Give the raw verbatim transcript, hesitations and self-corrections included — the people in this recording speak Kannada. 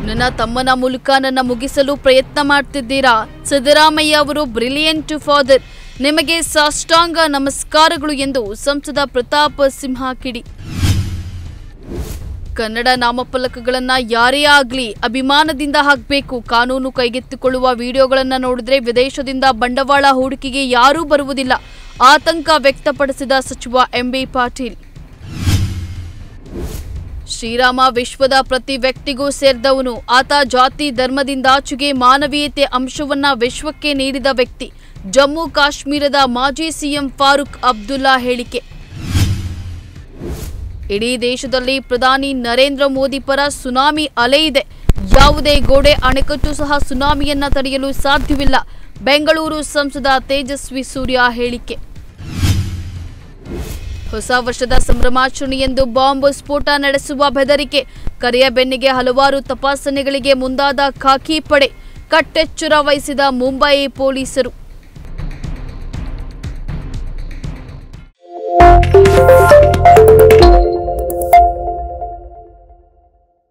ನನ್ನ ತಮ್ಮನ ಮೂಲಕ ನನ್ನ ಮುಗಿಸಲು ಪ್ರಯತ್ನ ಮಾಡ್ತಿದ್ದೀರಾ? ಸಿದ್ದರಾಮಯ್ಯ ಅವರು ಬ್ರಿಲಿಯಂಟ್ ಫಾದರ್, ನಿಮಗೆ ಸಾಷ್ಟಾಂಗ ನಮಸ್ಕಾರಗಳು ಎಂದು ಸಂಸದ ಪ್ರತಾಪ್ ಸಿಂಹ ಕಿಡಿ. ಕನ್ನಡ ನಾಮಫಲಕಗಳನ್ನು ಯಾರೇ ಆಗಲಿ ಅಭಿಮಾನದಿಂದ ಹಾಕಬೇಕು. ಕಾನೂನು ಕೈಗೆತ್ತಿಕೊಳ್ಳುವ ವಿಡಿಯೋಗಳನ್ನು ನೋಡಿದ್ರೆ ವಿದೇಶದಿಂದ ಬಂಡವಾಳ ಹೂಡಿಕೆಗೆ ಯಾರೂ ಬರುವುದಿಲ್ಲ. ಆತಂಕ ವ್ಯಕ್ತಪಡಿಸಿದ ಸಚಿವ ಎಂ ಬಿ ಪಾಟೀಲ್. ಶ್ರೀರಾಮ ವಿಶ್ವದ ಪ್ರತಿ ವ್ಯಕ್ತಿಗೂ ಸೇರಿದವನು. ಆತ ಜಾತಿ ಧರ್ಮದಿಂದಾಚೆಗೆ ಮಾನವೀಯತೆ ಅಂಶವನ್ನ ವಿಶ್ವಕ್ಕೆ ನೀಡಿದ ವ್ಯಕ್ತಿ. ಜಮ್ಮು ಕಾಶ್ಮೀರದ ಮಾಜಿ ಸಿಎಂ ಫಾರೂಕ್ ಅಬ್ದುಲ್ಲಾ ಹೇಳಿಕೆ. ಇಡೀ ದೇಶದಲ್ಲಿ ಪ್ರಧಾನಿ ನರೇಂದ್ರ ಮೋದಿ ಪರ ಸುನಾಮಿ ಅಲೆ ಇದೆ. ಯಾವುದೇ ಗೋಡೆ ಅಣೆಕಟ್ಟು ಸಹ ಸುನಾಮಿಯನ್ನ ತಡೆಯಲು ಸಾಧ್ಯವಿಲ್ಲ. ಬೆಂಗಳೂರು ಸಂಸದ ತೇಜಸ್ವಿ ಸೂರ್ಯ ಹೇಳಿಕೆ. ಹೊಸ ವರ್ಷದ ಸಂಭ್ರಮಾಚರಣೆಯೆಂದು ಬಾಂಬ್ ಸ್ಫೋಟ ನಡೆಸುವ ಬೆದರಿಕೆ. ಕರೆಯ ಬೆನ್ನಿಗೆ ಹಲವಾರು ತಪಾಸಣೆಗಳಿಗೆ ಮುಂದಾದ ಖಾಕಿ ಪಡೆ. ಕಟ್ಟೆಚ್ಚರ ವಹಿಸಿದ ಮುಂಬೈ ಪೊಲೀಸರು.